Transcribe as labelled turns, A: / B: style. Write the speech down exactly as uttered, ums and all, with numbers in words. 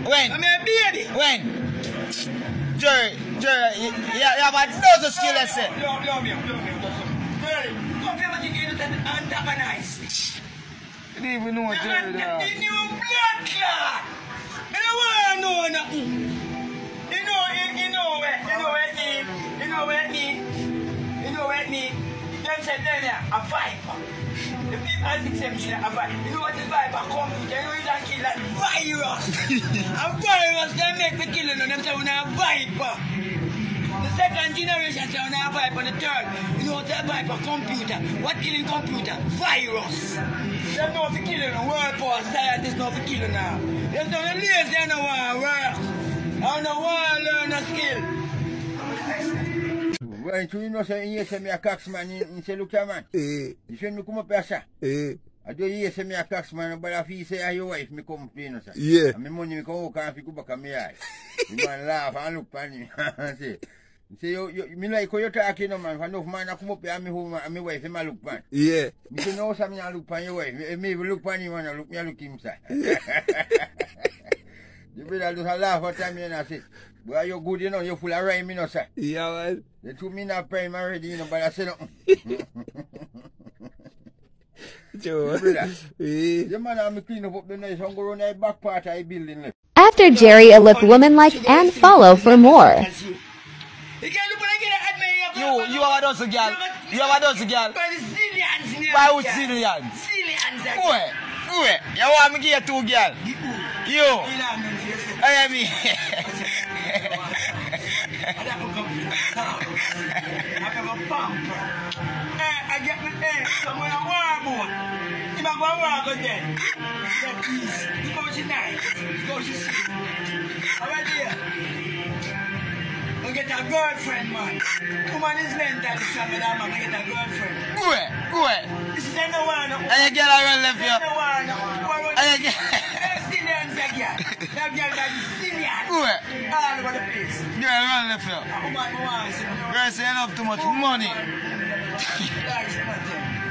A: When?
B: I'm a baby.
A: When? Jerry, Jerry, you, you, you have a dozen skill, let's say.
B: Yo, yo, yo, yo, yo, Jerry, come here, what you do to antagonize.
A: You didn't even know what Jerry did.
B: The new blood clot. You don't want to know nothing. You know, you, you know where, you know where it need, you know where it need, you know where it need. Them said there, a viper. The people I think them say a viper. You know what the viper computer, you know you don't kill that virus. A virus can make the killing on them say when a viper. The second generation say when a viper, the third. You know what the viper computer? What killing computer? Virus. They know for killing on world power, scientists know for killing now. There's no lazy, they don't want to work. I don't want to learn a skill.
A: When you know, say, you say me a coxman, you say, look at man.
C: Eh.
A: You should me come up here, sir.
C: Eh.
A: I do you say me a coxman, but if you say, are your wife, me come pay, no, sir.
C: Yeah.
A: And my money, me come walk and go back on my eye. The man laugh and look at me and say, say, you, you, me like how you talking, no, man. If enough man, I come up here and me home and my wife, him a look, man.
C: Yeah.
A: Me say, no, sir, me a look at your wife. Me, me even look at him and I look, me a look him, sir. You better just laugh at time, you know, say, boy, you're good, you know, you're full of rhyme, you know, sir.
C: Yeah, man.
A: The two me not prime already, you know, but I say nothing.
C: Joe.
A: The man I'm clean up the nice and go around the back part of the building left.
D: After Jerry, a look woman-like and follow for more.
A: You, you have a dozen girl. You have a dozen girl. Why would Zillions? Wait, wait. You want me to get two girl? You. I mean.
B: I get my head, someone a war boat. If I go walk again, get peace. Because she nice, because she sweet. Alright there. I get a girlfriend, man. Woman is mentally strong, and I'm gonna get a girlfriend.
A: Wait, wait.
B: This is no one.
A: And you get a run left here.
B: No one.
A: And you get.
B: Stillians, that girl. That girl that is Stillians.
A: Wait.
B: All over the place.
A: Girl, run left here.
B: Woman, woman.
A: Girl, say enough too much money.
B: That's nothing.